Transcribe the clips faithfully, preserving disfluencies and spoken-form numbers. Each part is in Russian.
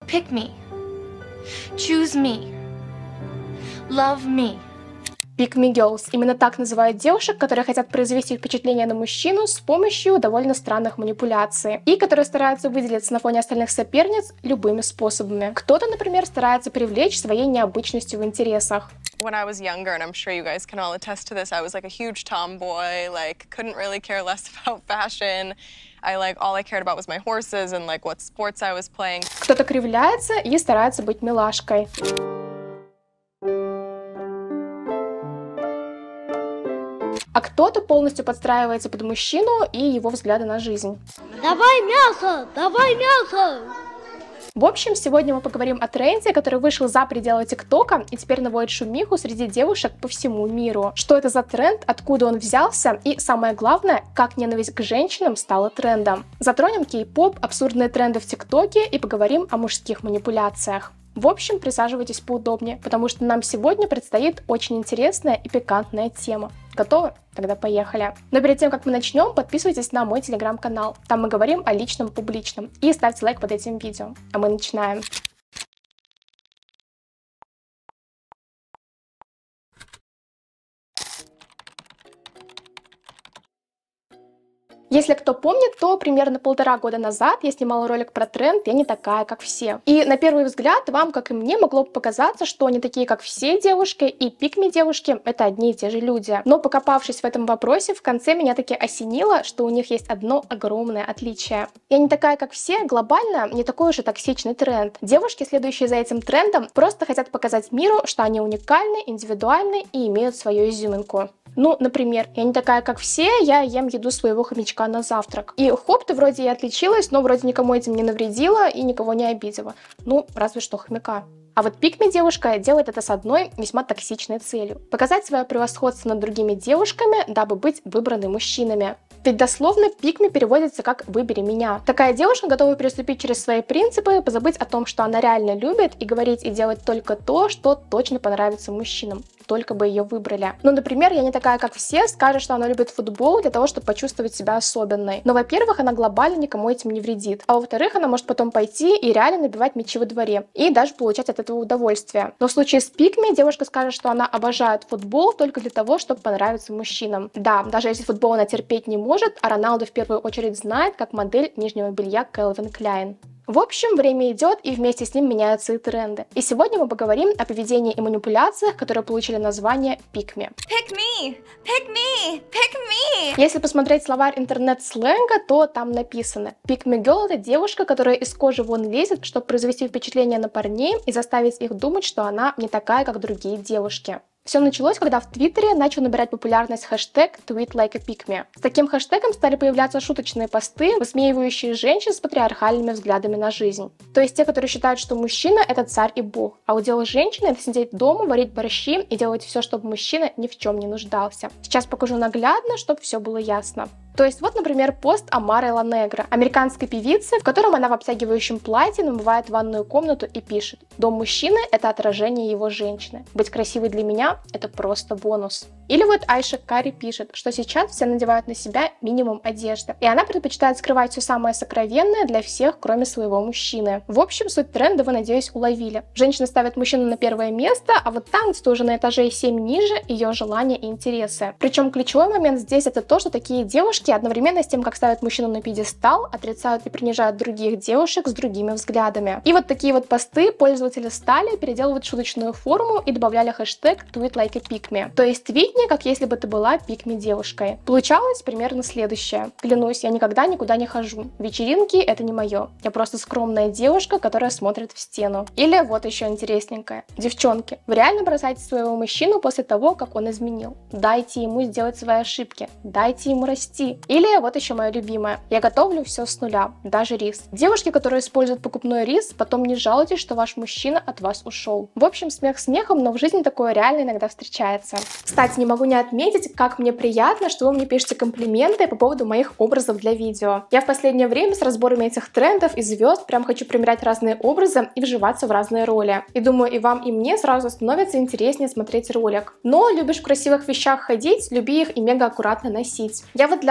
Pick me. Choose me. Love me. Pick me girls. Именно так называют девушек, которые хотят произвести впечатление на мужчину с помощью довольно странных манипуляций. И которые стараются выделиться на фоне остальных соперниц любыми способами. Кто-то, например, старается привлечь своей необычностью в интересах. When I was younger, and I'm sure you guys can all attest to this, I was like a huge tomboy, like couldn't really care less about fashion. I like all I cared about was my horses and like what sports I was playing. Кто-то кривляется и старается быть милашкой. А кто-то полностью подстраивается под мужчину и его взгляды на жизнь. Давай мясо! Давай мясо! В общем, сегодня мы поговорим о тренде, который вышел за пределы ТикТока и теперь наводит шумиху среди девушек по всему миру. Что это за тренд, откуда он взялся и, самое главное, как ненависть к женщинам стала трендом. Затронем кей-поп, абсурдные тренды в ТикТоке и поговорим о мужских манипуляциях. В общем, присаживайтесь поудобнее, потому что нам сегодня предстоит очень интересная и пикантная тема. Готовы? Тогда поехали. Но перед тем, как мы начнем, подписывайтесь на мой телеграм-канал. Там мы говорим о личном и публичном. И ставьте лайк под этим видео. А мы начинаем. Если кто помнит, то примерно полтора года назад я снимала ролик про тренд «Я не такая, как все». И на первый взгляд вам, как и мне, могло бы показаться, что они такие, как все девушки, и пикми девушки — это одни и те же люди. Но покопавшись в этом вопросе, в конце меня таки осенило, что у них есть одно огромное отличие. «Я не такая, как все» глобально не такой уж и токсичный тренд. Девушки, следующие за этим трендом, просто хотят показать миру, что они уникальны, индивидуальны и имеют свою изюминку. Ну, например, я не такая, как все, я ем еду своего хомячка на завтрак. И хоп, ты вроде и отличилась, но вроде никому этим не навредила и никого не обидела. Ну, разве что хомяка. А вот пикми девушка делает это с одной весьма токсичной целью. Показать свое превосходство над другими девушками, дабы быть выбранной мужчинами. Ведь дословно пикми переводится как «выбери меня». Такая девушка готова переступить через свои принципы, позабыть о том, что она реально любит, и говорить и делать только то, что точно понравится мужчинам. Только бы ее выбрали. Ну, например, «Я не такая, как все» скажет, что она любит футбол для того, чтобы почувствовать себя особенной. Но, во-первых, она глобально никому этим не вредит. А во-вторых, она может потом пойти и реально набивать мячи во дворе. И даже получать от этого удовольствие. Но в случае с пикми девушка скажет, что она обожает футбол только для того, чтобы понравиться мужчинам. Да, даже если футбол она терпеть не может, а Роналду в первую очередь знает как модель нижнего белья Кэлвин Кляйн. В общем, время идет, и вместе с ним меняются и тренды. И сегодня мы поговорим о поведении и манипуляциях, которые получили название пикми. Pick me. Pick me. Pick me. Если посмотреть словарь интернет-сленга, то там написано: Pick-me girl — это девушка, которая из кожи вон лезет, чтобы произвести впечатление на парней и заставить их думать, что она не такая, как другие девушки. Все началось, когда в Твиттере начал набирать популярность хэштег «Tweet like a pick me». С таким хэштегом стали появляться шуточные посты, высмеивающие женщин с патриархальными взглядами на жизнь. То есть те, которые считают, что мужчина — это царь и бог, а удел женщины — это сидеть дома, варить борщи и делать все, чтобы мужчина ни в чем не нуждался. Сейчас покажу наглядно, чтобы все было ясно. То есть вот, например, пост Амары Ла Негра, американской певицы, в котором она в обтягивающем платье намывает ванную комнату и пишет: «Дом мужчины — это отражение его женщины. Быть красивой для меня — это просто бонус». Или вот Айша Кари пишет, что сейчас все надевают на себя минимум одежды, и она предпочитает скрывать все самое сокровенное для всех, кроме своего мужчины. В общем, суть тренда вы, надеюсь, уловили. Женщина ставит мужчину на первое место, а вот там, где уже на этаже семь ниже, ее желания и интересы. Причем ключевой момент здесь — это то, что такие девушки одновременно с тем, как ставят мужчину на пьедестал, отрицают и принижают других девушек с другими взглядами. И вот такие вот посты пользователи стали переделывать в шуточную форму и добавляли хэштег «Tweet like a pick me». То есть твитни, как если бы ты была пикми девушкой. Получалось примерно следующее. Клянусь, я никогда никуда не хожу. Вечеринки — это не мое. Я просто скромная девушка, которая смотрит в стену. Или вот еще интересненькое. Девчонки, вы реально бросаете своего мужчину после того, как он изменил? Дайте ему сделать свои ошибки. Дайте ему расти. Или вот еще мое любимое. Я готовлю все с нуля, даже рис. Девушки, которые используют покупной рис, потом не жалуйтесь, что ваш мужчина от вас ушел. В общем, смех смехом, но в жизни такое реально иногда встречается. Кстати, не могу не отметить, как мне приятно, что вы мне пишете комплименты по поводу моих образов для видео. Я в последнее время с разборами этих трендов и звезд прям хочу примерять разные образы и вживаться в разные роли. И думаю, и вам, и мне сразу становится интереснее смотреть ролик. Но любишь в красивых вещах ходить, люби их и мега аккуратно носить. Я вот для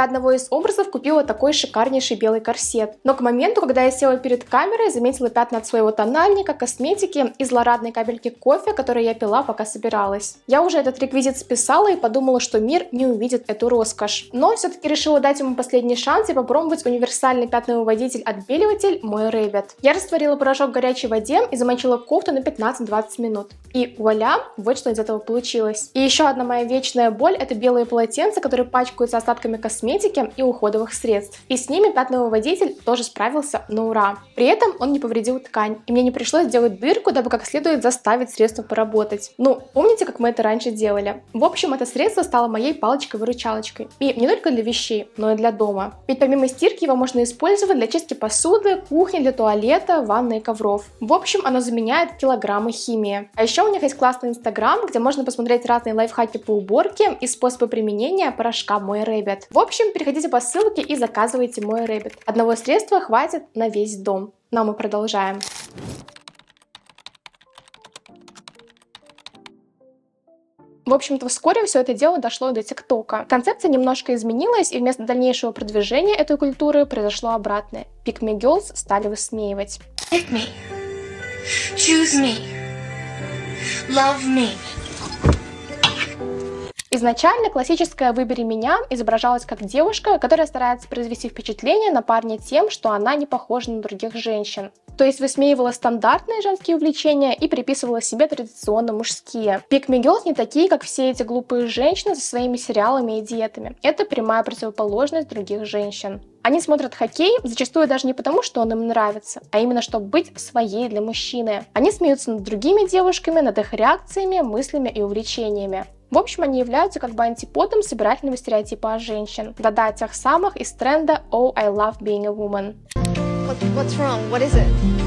одного из образов купила такой шикарнейший белый корсет. Но к моменту, когда я села перед камерой, заметила пятна от своего тональника, косметики и злорадной капельки кофе, которые я пила, пока собиралась. Я уже этот реквизит списала и подумала, что мир не увидит эту роскошь. Но все-таки решила дать ему последний шанс и попробовать универсальный пятновыводитель отбеливатель Moe Rabbit. Я растворила порошок в горячей воде и замочила кофту на пятнадцать-двадцать минут. И вуаля, вот что из этого получилось. И еще одна моя вечная боль — это белые полотенца, которые пачкаются остатками косметики и уходовых средств. И с ними пятновыводитель тоже справился на ура. При этом он не повредил ткань, и мне не пришлось делать дырку, дабы как следует заставить средство поработать. Ну, помните, как мы это раньше делали? В общем, это средство стало моей палочкой-выручалочкой. И не только для вещей, но и для дома. Ведь помимо стирки его можно использовать для чистки посуды, кухни, для туалета, ванны и ковров. В общем, оно заменяет килограммы химии. А еще у них есть классный инстаграм, где можно посмотреть разные лайфхаки по уборке и способы применения порошка Moe Rabbit. В общем, переходите по ссылке и заказывайте Moe Rabbit. Одного средства хватит на весь дом. Но мы продолжаем. В общем-то, вскоре все это дело дошло до ТикТока. Концепция немножко изменилась, и вместо дальнейшего продвижения этой культуры произошло обратное. Pick Me Girls стали высмеивать. Pick me. Choose me. Love me. Изначально классическая «Выбери меня» изображалась как девушка, которая старается произвести впечатление на парня тем, что она не похожа на других женщин. То есть высмеивала стандартные женские увлечения и приписывала себе традиционно мужские. Pick Me Girls не такие, как все эти глупые женщины со своими сериалами и диетами. Это прямая противоположность других женщин. Они смотрят хоккей зачастую даже не потому, что он им нравится, а именно чтобы быть своей для мужчины. Они смеются над другими девушками, над их реакциями, мыслями и увлечениями. В общем, они являются как бы антиподом собирательного стереотипа о женщин. Да-да, тех самых из тренда «Oh, I love being a woman». What, what's wrong? What is it?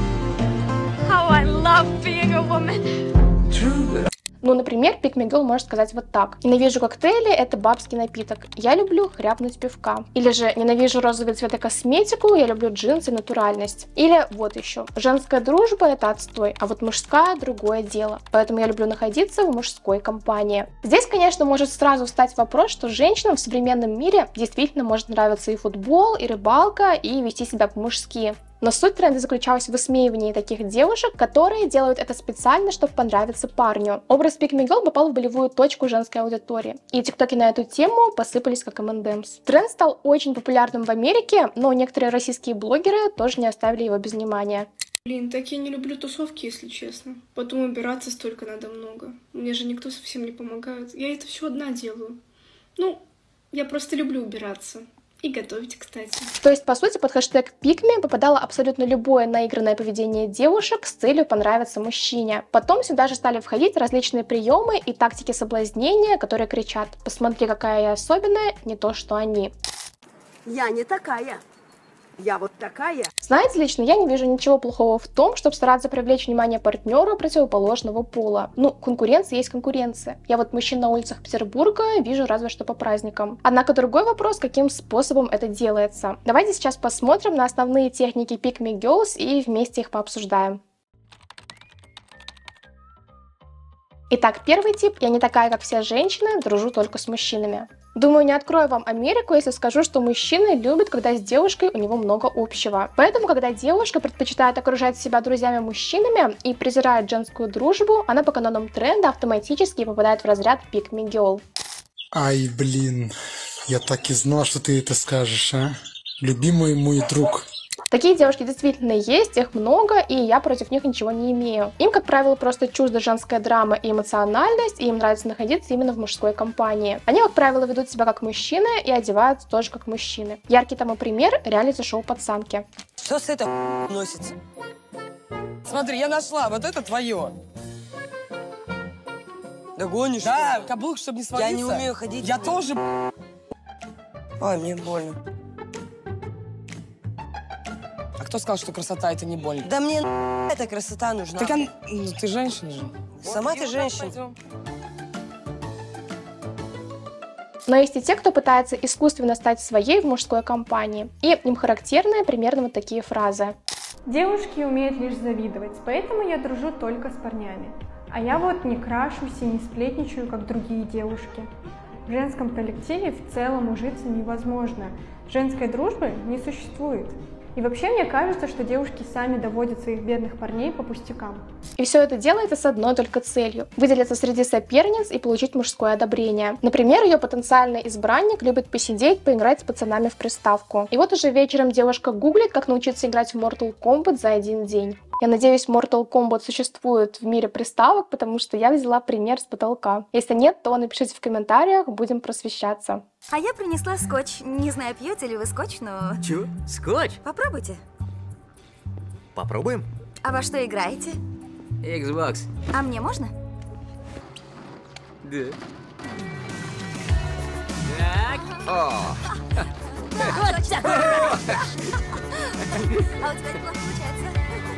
How I love being a woman. Ну, например, Pick Me Girl может сказать вот так. Ненавижу коктейли, это бабский напиток. Я люблю хряпнуть пивка. Или же ненавижу розовый цвет и косметику, я люблю джинсы и натуральность. Или вот еще. Женская дружба — это отстой, а вот мужская — другое дело. Поэтому я люблю находиться в мужской компании. Здесь, конечно, может сразу встать вопрос, что женщинам в современном мире действительно может нравиться и футбол, и рыбалка, и вести себя по-мужски. Но суть тренда заключалась в высмеивании таких девушек, которые делают это специально, чтобы понравиться парню. Образ Pick Me Girl попал в болевую точку женской аудитории, и тиктоки на эту тему посыпались как эм энд эмс. Тренд стал очень популярным в Америке, но некоторые российские блогеры тоже не оставили его без внимания. Блин, так я не люблю тусовки, если честно. Потом убираться столько надо много. Мне же никто совсем не помогает. Я это все одна делаю. Ну, я просто люблю убираться. И готовить, кстати. То есть, по сути, под хэштег Pick Me попадало абсолютно любое наигранное поведение девушек с целью понравиться мужчине. Потом сюда же стали входить различные приемы и тактики соблазнения, которые кричат: «Посмотри, какая я особенная, не то, что они». Я не такая. Я вот такая. Знаете, лично я не вижу ничего плохого в том, чтобы стараться привлечь внимание партнера противоположного пола. Ну, конкуренция есть конкуренция. Я вот мужчин на улицах Петербурга вижу разве что по праздникам. Однако другой вопрос, каким способом это делается. Давайте сейчас посмотрим на основные техники Pick Me Girls и вместе их пообсуждаем. Итак, первый тип. Я не такая, как все женщины, дружу только с мужчинами. Думаю, не открою вам Америку, если скажу, что мужчины любят, когда с девушкой у него много общего. Поэтому, когда девушка предпочитает окружать себя друзьями-мужчинами и презирает женскую дружбу, она по канонам тренда автоматически попадает в разряд Pick Me Girl. Ай, блин, я так и знал, что ты это скажешь, а? Любимый мой друг. Такие девушки действительно есть, их много, и я против них ничего не имею. Им, как правило, просто чужда женская драма и эмоциональность, и им нравится находиться именно в мужской компании. Они, как правило, ведут себя как мужчины и одеваются тоже как мужчины. Яркий тому пример — реалити-шоу «Пацанки». Что с этим носится? Смотри, я нашла, вот это твое. Да гонишь? Да, каблук, чтобы не свалиться. Я не умею ходить. Я тоже. Ой, мне больно. А кто сказал, что красота это не больно? Да мне эта красота нужна. Так, ну, ты женщина же. Сама вот ты женщина. Но есть и те, кто пытается искусственно стать своей в мужской компании. И им характерны примерно вот такие фразы. Девушки умеют лишь завидовать, поэтому я дружу только с парнями. А я вот не крашусь и не сплетничаю, как другие девушки. В женском коллективе в целом ужиться невозможно. Женской дружбы не существует. И вообще мне кажется, что девушки сами доводят своих бедных парней по пустякам. И все это делается с одной только целью – выделиться среди соперниц и получить мужское одобрение. Например, ее потенциальный избранник любит посидеть, поиграть с пацанами в приставку. И вот уже вечером девушка гуглит, как научиться играть в Mortal Kombat за один день. Я надеюсь, Mortal Kombat существует в мире приставок, потому что я взяла пример с потолка. Если нет, то напишите в комментариях, будем просвещаться. А я принесла скотч. Не знаю, пьете ли вы скотч, но... Чё? Скотч? Попробуйте. Попробуем? А во что играете? Xbox. А мне можно? Да. Так. О. Вот так. А у тебя неплохо получается.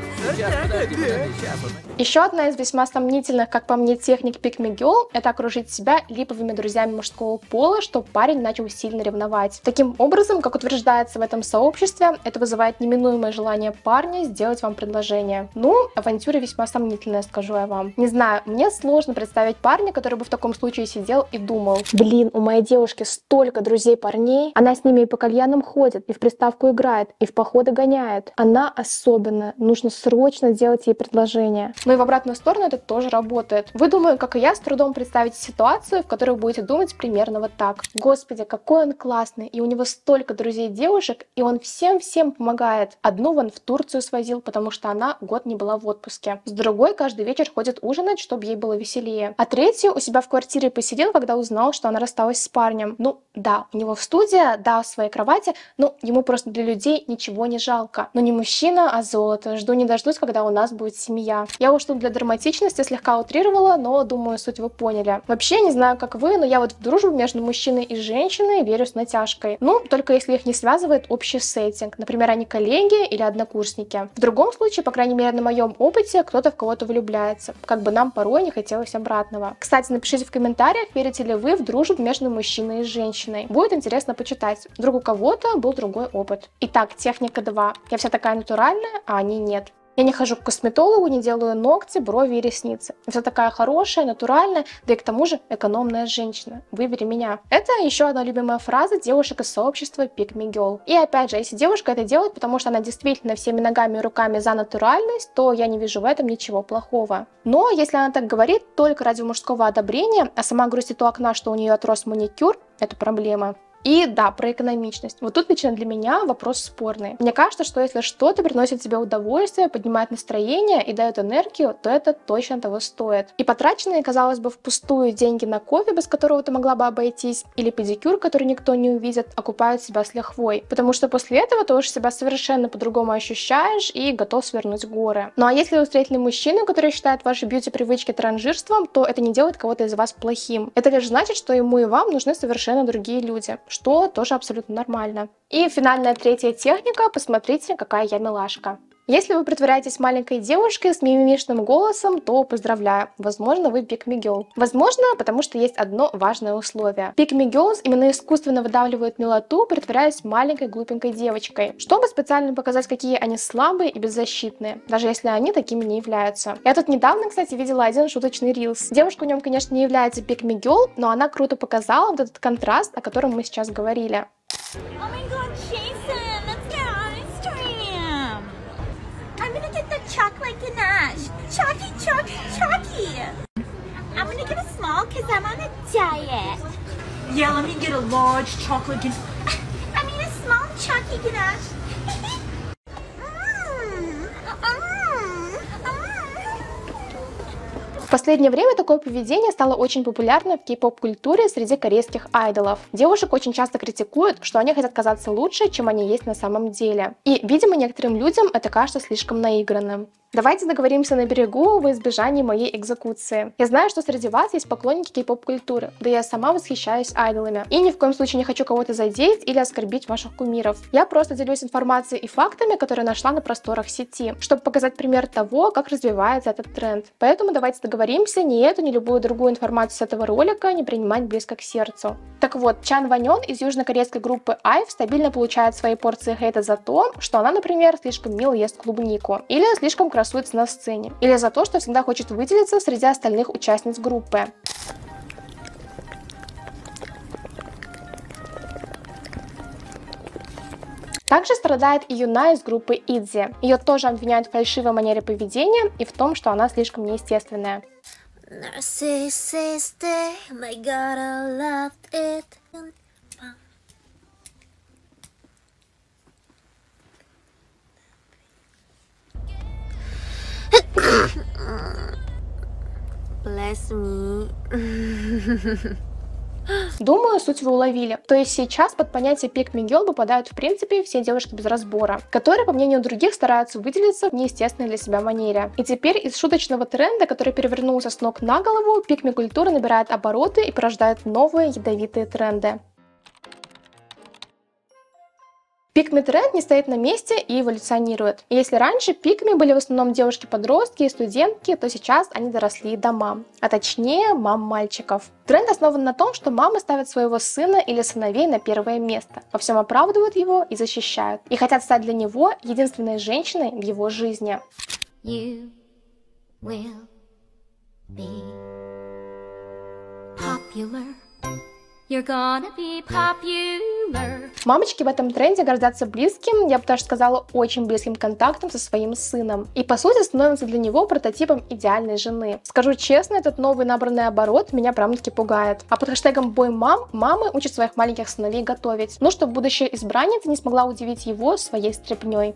Еще одна из весьма сомнительных, как по мне, техник Pick Me Girl – это окружить себя липовыми друзьями мужского пола, чтобы парень начал сильно ревновать. Таким образом, как утверждается в этом сообществе, это вызывает неминуемое желание парня сделать вам предложение. Ну, авантюра весьма сомнительная, скажу я вам. Не знаю, мне сложно представить парня, который бы в таком случае сидел и думал: блин, у моей девушки столько друзей парней, она с ними и по кальянам ходит, и в приставку играет, и в походы гоняет. Она особенно, нужно срочно делать ей предложение. Но и в обратную сторону это тоже работает. Вы, думаю, как и я, с трудом представите ситуацию, в которой будете думать примерно вот так: господи, какой он классный, и у него столько друзей девушек, и он всем-всем помогает. Одну вон в Турцию свозил, потому что она год не была в отпуске. С другой каждый вечер ходит ужинать, чтобы ей было веселее. А третью у себя в квартире посидел, когда узнал, что она рассталась с парнем. Ну да, у него в студии, да, в своей кровати, но ему просто для людей ничего не жалко. Но не мужчина, а золото. Жду не дождусь, когда у нас будет семья. Я уж тут для драматичности слегка утрировала, но думаю, суть вы поняли. Вообще, не знаю, как вы, но я вот в дружбу между мужчиной и женщиной верю с натяжкой. Ну, только если их не связывает общий сеттинг. Например, они коллеги или однокурсники. В другом случае, по крайней мере, на моем опыте, кто-то в кого-то влюбляется. Как бы нам порой не хотелось обратного. Кстати, напишите в комментариях, верите ли вы в дружбу между мужчиной и женщиной. Будет интересно почитать. Вдруг у кого-то был другой опыт. Итак, техника два. Я вся такая натуральная, а они нет. Я не хожу к косметологу, не делаю ногти, брови и ресницы. Я вся такая хорошая, натуральная, да и к тому же экономная женщина. Выбери меня. Это еще одна любимая фраза девушек из сообщества Pick Me Girl. И опять же, если девушка это делает, потому что она действительно всеми ногами и руками за натуральность, то я не вижу в этом ничего плохого. Но если она так говорит только ради мужского одобрения, а сама грустит у окна, что у нее отрос маникюр, это проблема. И да, про экономичность. Вот тут лично для меня вопрос спорный. Мне кажется, что если что-то приносит тебе удовольствие, поднимает настроение и дает энергию, то это точно того стоит. И потраченные, казалось бы, впустую деньги на кофе, без которого ты могла бы обойтись, или педикюр, который никто не увидит, окупают себя с лихвой. Потому что после этого ты уже себя совершенно по-другому ощущаешь и готов свернуть горы. Ну а если вы встретили мужчину, который считает ваши бьюти-привычки транжирством, то это не делает кого-то из вас плохим. Это лишь значит, что ему и вам нужны совершенно другие люди, что тоже абсолютно нормально. И финальная третья техника. Посмотрите, какая я милашка. Если вы притворяетесь маленькой девушкой с мимимишным голосом, то поздравляю, возможно, вы Pick Me Girl. Возможно, потому что есть одно важное условие. Pick Me Girls именно искусственно выдавливают милоту, притворяясь маленькой глупенькой девочкой, чтобы специально показать, какие они слабые и беззащитные, даже если они такими не являются. Я тут недавно, кстати, видела один шуточный рилс. Девушка в нем, конечно, не является Pick Me Girl, но она круто показала вот этот контраст, о котором мы сейчас говорили. Oh my God, Jason, let's get ice cream. I'm gonna get the chocolate ganache. Chalky, chalky, chalky. I'm gonna get a small because I'm on a diet. Yeah, let me get a large chocolate ganache. I mean a small chalky ganache. mm, mm, В последнее время такое поведение стало очень популярно в кей-поп-культуре среди корейских айдолов. Девушек очень часто критикуют, что они хотят казаться лучше, чем они есть на самом деле. И, видимо, некоторым людям это кажется слишком наигранным. Давайте договоримся на берегу во избежание моей экзекуции. Я знаю, что среди вас есть поклонники кей-поп-культуры, да я сама восхищаюсь айдолами. И ни в коем случае не хочу кого-то задеть или оскорбить ваших кумиров. Я просто делюсь информацией и фактами, которые нашла на просторах сети, чтобы показать пример того, как развивается этот тренд. Поэтому давайте договоримся ни эту, ни любую другую информацию с этого ролика не принимать близко к сердцу. Так вот, Чан Ваньон из южнокорейской группы айв стабильно получает свои порции хейта за то, что она, например, слишком мило ест клубнику, или слишком красиво на сцене, или за то, что всегда хочет выделиться среди остальных участниц группы. Также страдает и Юна из группы Идзи. Ее тоже обвиняют в фальшивой манере поведения и в том, что она слишком неестественная. Bless me. Думаю, суть вы уловили. То есть сейчас под понятие pick me girl попадают в принципе все девушки без разбора, которые, по мнению других, стараются выделиться в неестественной для себя манере. И теперь из шуточного тренда, который перевернулся с ног на голову, pick me культура набирает обороты и порождает новые ядовитые тренды. Пикми тренд не стоит на месте и эволюционирует. И если раньше пикми были в основном девушки-подростки и студентки, то сейчас они доросли до мам, а точнее мам мальчиков. Тренд основан на том, что мамы ставят своего сына или сыновей на первое место, во всем оправдывают его и защищают, и хотят стать для него единственной женщиной в его жизни. You will be popular. You're gonna be popular. Мамочки в этом тренде гордятся близким, я бы даже сказала, очень близким контактом со своим сыном. И по сути становятся для него прототипом идеальной жены. Скажу честно, этот новый набранный оборот меня прям-таки пугает. А под хэштегом «Бой мам» мамы учат своих маленьких сыновей готовить. Ну, чтобы будущая избранница не смогла удивить его своей стряпнёй.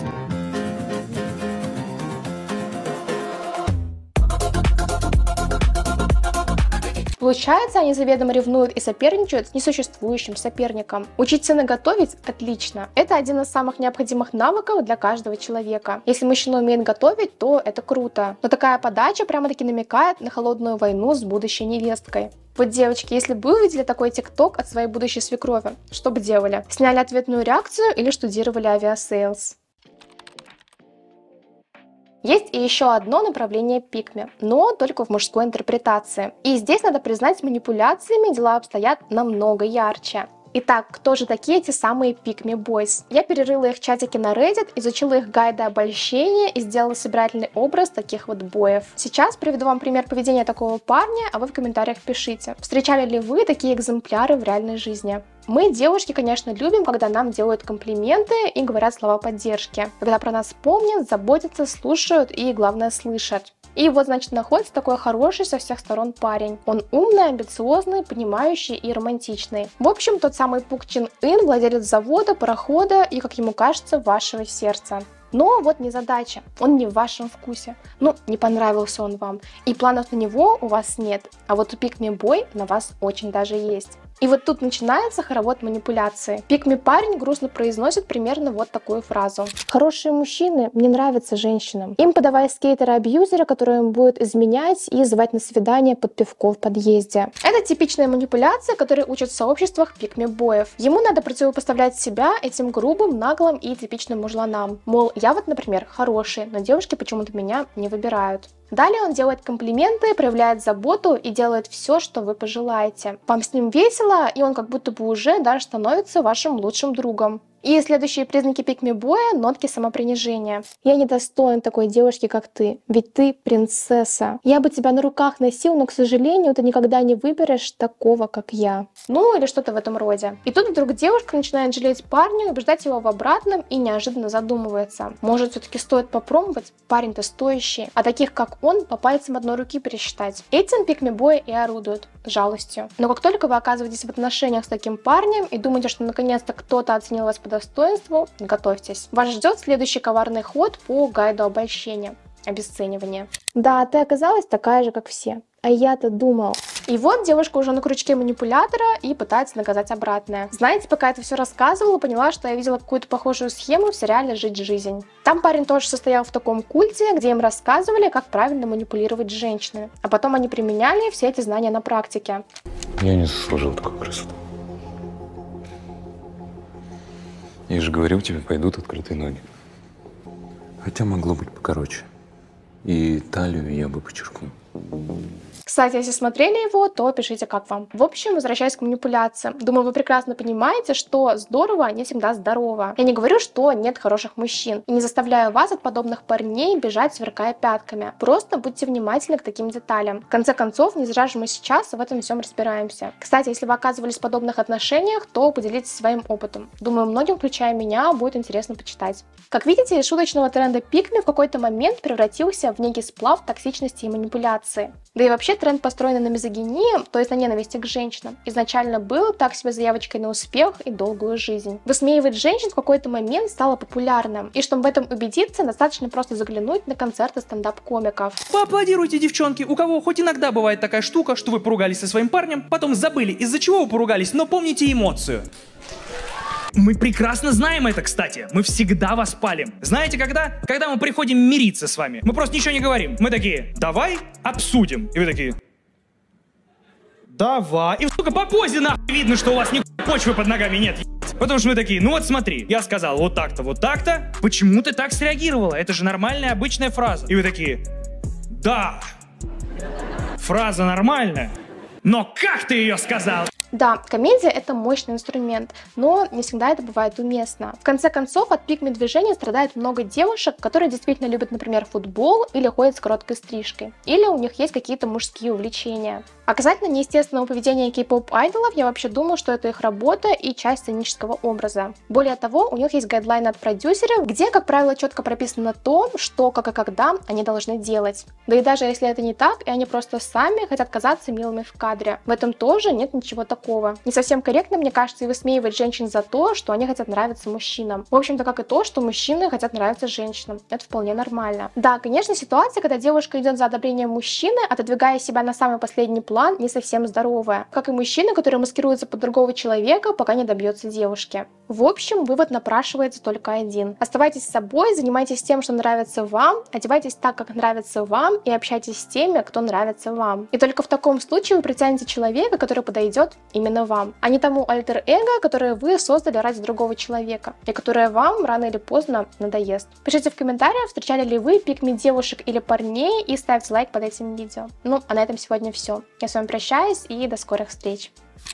Получается, они заведомо ревнуют и соперничают с несуществующим соперником. Учить сына готовить – отлично. Это один из самых необходимых навыков для каждого человека. Если мужчина умеет готовить, то это круто. Но такая подача прямо-таки намекает на холодную войну с будущей невесткой. Вот, девочки, если бы вы увидели такой тикток от своей будущей свекрови, что бы делали? Сняли ответную реакцию или штудировали авиасейлс? Есть и еще одно направление пикми, но только в мужской интерпретации. И здесь, надо признать, с манипуляциями дела обстоят намного ярче. Итак, кто же такие эти самые Pick Me Boys? Я перерыла их чатики на Reddit, изучила их гайды обольщения и сделала собирательный образ таких вот боев. Сейчас приведу вам пример поведения такого парня, а вы в комментариях пишите, встречали ли вы такие экземпляры в реальной жизни. Мы, девушки, конечно, любим, когда нам делают комплименты и говорят слова поддержки, когда про нас помнят, заботятся, слушают и, главное, слышат. И вот, значит, находится такой хороший со всех сторон парень. Он умный, амбициозный, понимающий и романтичный. В общем, тот самый Пук Чин Ин, владелец завода, парохода и, как ему кажется, вашего сердца. Но вот незадача, он не в вашем вкусе. Ну, не понравился он вам. И планов на него у вас нет. А вот у Pick Me Boy на вас очень даже есть. И вот тут начинается хоровод манипуляции. Pick Me парень грустно произносит примерно вот такую фразу. Хорошие мужчины мне нравятся женщинам. Им подавай скейтера-абьюзера, который им будет изменять и звать на свидание под пивко в подъезде. Это типичная манипуляция, которую учат в сообществах Pick Me боев. Ему надо противопоставлять себя этим грубым, наглым и типичным мужланам. Мол, я вот, например, хороший, но девушки почему-то меня не выбирают. Далее он делает комплименты, проявляет заботу и делает все, что вы пожелаете. Вам с ним весело, и он как будто бы уже даже становится вашим лучшим другом. И следующие признаки Pick Me Boy – нотки самопринижения. Я недостоин такой девушки, как ты, ведь ты принцесса. Я бы тебя на руках носил, но, к сожалению, ты никогда не выберешь такого, как я. Ну, или что-то в этом роде. И тут вдруг девушка начинает жалеть парня, убеждать его в обратном и неожиданно задумывается. Может, все-таки стоит попробовать? Парень-то стоящий. А таких, как он, по пальцам одной руки пересчитать. Этим Pick Me Boy и орудуют. Жалостью. Но как только вы оказываетесь в отношениях с таким парнем и думаете, что наконец-то кто-то оценил вас по достоинству, готовьтесь. Вас ждет следующий коварный ход по гайду обольщения. Обесценивание. Да, ты оказалась такая же, как все. А я-то думал. И вот девушка уже на крючке манипулятора и пытается наказать обратное. Знаете, пока это все рассказывала, поняла, что я видела какую-то похожую схему в сериале «Жить жизнь». Там парень тоже состоял в таком культе, где им рассказывали, как правильно манипулировать женщинами. А потом они применяли все эти знания на практике. Я не заслужил такой красоты. Я же говорил тебе, пойдут открытые ноги. Хотя могло быть покороче. И талию я бы подчеркнул. Кстати, если смотрели его, то пишите, как вам. В общем, возвращаясь к манипуляциям. Думаю, вы прекрасно понимаете, что здорово не всегда здорово. Я не говорю, что нет хороших мужчин. И не заставляю вас от подобных парней бежать, сверкая пятками. Просто будьте внимательны к таким деталям. В конце концов, не зря же мы сейчас в этом всем разбираемся. Кстати, если вы оказывались в подобных отношениях, то поделитесь своим опытом. Думаю, многим, включая меня, будет интересно почитать. Как видите, из шуточного тренда пикми в какой-то момент превратился в некий сплав токсичности и манипуляции. Да и вообще тренд, построенный на мизогинии, то есть на ненависти к женщинам, изначально был так себе заявочкой на успех и долгую жизнь. Высмеивать женщин в какой-то момент стало популярным, и чтобы в этом убедиться, достаточно просто заглянуть на концерты стендап-комиков. Поаплодируйте, девчонки, у кого хоть иногда бывает такая штука, что вы поругались со своим парнем, потом забыли, из-за чего вы поругались, но помните эмоцию. Мы прекрасно знаем это, кстати. Мы всегда вас палим. Знаете, когда? Когда мы приходим мириться с вами. Мы просто ничего не говорим. Мы такие, давай обсудим. И вы такие, давай. И, сука, по позе нахуй видно, что у вас ни почвы под ногами нет. Потому что мы такие, ну вот смотри, я сказал вот так-то, вот так-то. Почему ты так среагировала? Это же нормальная, обычная фраза. И вы такие, да, фраза нормальная. Но как ты ее сказал? Да, комедия — это мощный инструмент, но не всегда это бывает уместно. В конце концов, от пикми-движения страдает много девушек, которые действительно любят, например, футбол или ходят с короткой стрижкой. Или у них есть какие-то мужские увлечения. А касательно неестественного поведения кей-поп-айдолов, я вообще думаю, что это их работа и часть сценического образа. Более того, у них есть гайдлайны от продюсеров, где, как правило, четко прописано то, что, как и когда они должны делать. Да и даже если это не так, и они просто сами хотят казаться милыми в кадре, в этом тоже нет ничего такого. Не совсем корректно, мне кажется, и высмеивать женщин за то, что они хотят нравиться мужчинам. В общем-то, как и то, что мужчины хотят нравиться женщинам. Это вполне нормально. Да, конечно, ситуация, когда девушка идет за одобрением мужчины, отодвигая себя на самый последний план, не совсем здоровая. Как и мужчины, которые маскируются под другого человека, пока не добьется девушки. В общем, вывод напрашивается только один. Оставайтесь собой, занимайтесь тем, что нравится вам, одевайтесь так, как нравится вам, и общайтесь с теми, кто нравится вам. И только в таком случае вы притянете человека, который подойдет именно вам, а не тому альтер-эго, которое вы создали ради другого человека, и которое вам рано или поздно надоест. Пишите в комментариях, встречали ли вы пикми девушек или парней, и ставьте лайк под этим видео. Ну, а на этом сегодня все. Я с вами прощаюсь и до скорых встреч.